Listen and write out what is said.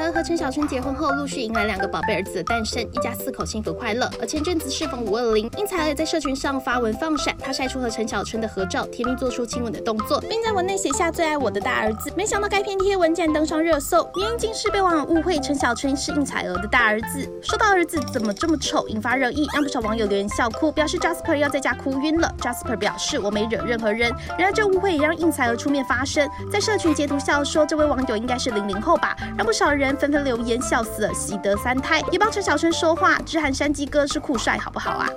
儿和陈小春结婚后，陆续迎来2个宝贝儿子的诞生，一家4口幸福快乐。而前阵子适逢520，应采儿也在社群上发文放闪，她晒出和陈小春的合照，甜蜜做出亲吻的动作，并在文内写下最爱我的大儿子。没想到该篇贴文竟然登上热搜，原因竟是被网友误会陈小春是应采儿的大儿子。说到儿子怎么这么丑，引发热议，让不少网友留言笑哭，表示 Jasper 要在家哭晕了。Jasper 表示我没惹任何人，然而这误会也让应采儿出面发声，在社群截图笑说这位网友应该是00后吧，让不少人纷纷留言笑死了，喜得3胎，也帮陈小春说话，直喊山鸡哥是酷帅好不好啊？